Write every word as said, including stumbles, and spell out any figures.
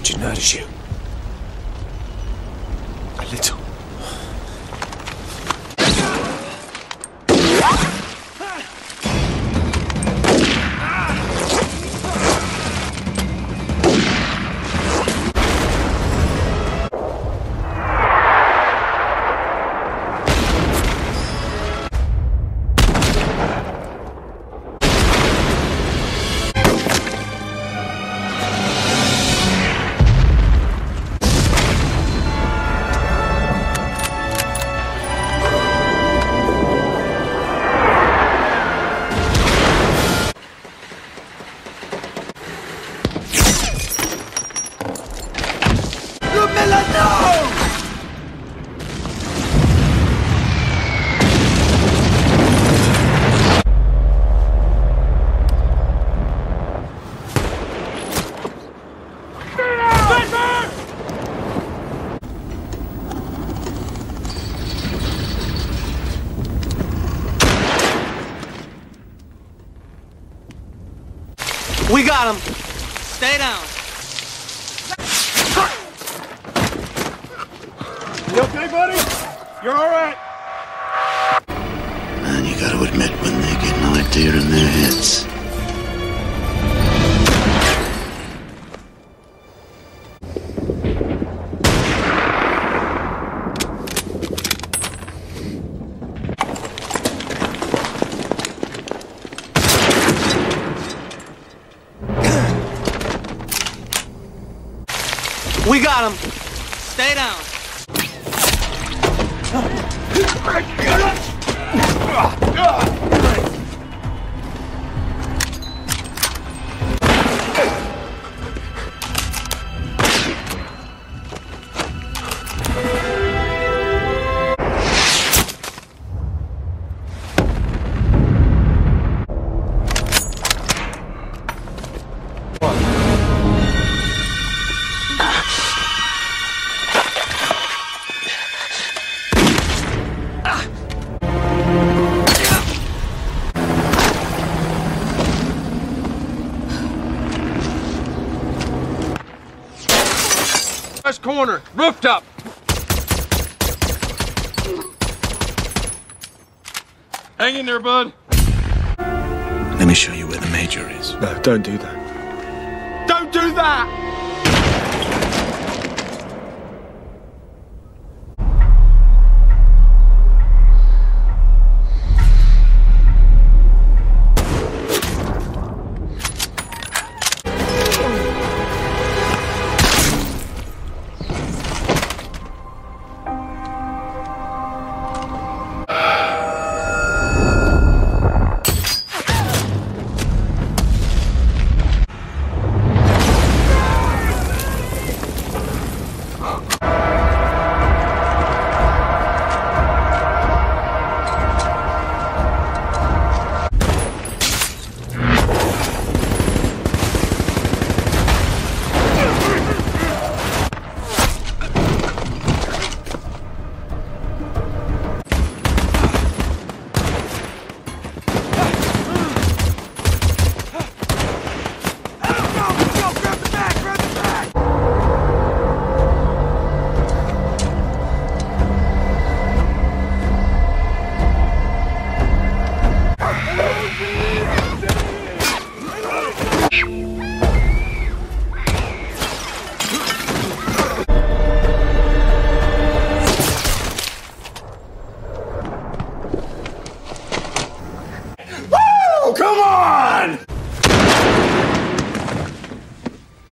Do you notice you? A little. We got him. Stay down. You okay, buddy? You're all right. Man, you gotta admit when they get an idea in their heads. We got him. Stay down. West corner, rooftop. Hang in there, bud. Let me show you where the Major is. No, don't do that. Don't do that!